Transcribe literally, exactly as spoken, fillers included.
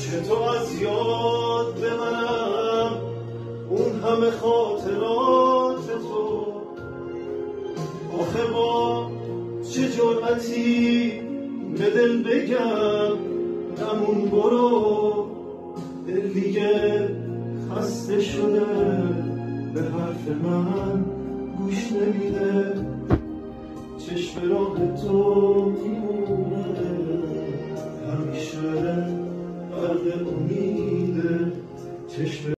تو از یاد ببرم اون همه خاطرات تو. آخه با چه جرأتی به دل بگم نمون برو، دل دیگه خسته شده به حرف من گوش نمیده. چشم راه تو میمونه همیشه غرق امیده. چشم